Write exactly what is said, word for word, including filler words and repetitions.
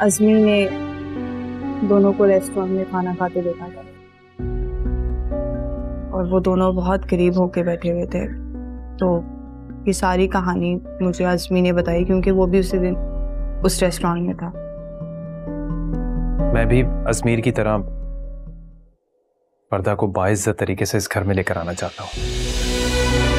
अज़मी ने दोनों को रेस्टोरेंट में खाना खाते देखा था और वो दोनों बहुत करीब होके बैठे हुए थे। तो ये सारी कहानी मुझे अज़मी ने बताई क्योंकि वो भी उसी दिन उस रेस्टोरेंट में था। मैं भी अजमीर की तरह पर्दा को बाइज्जत तरीके से इस घर में लेकर आना चाहता हूँ।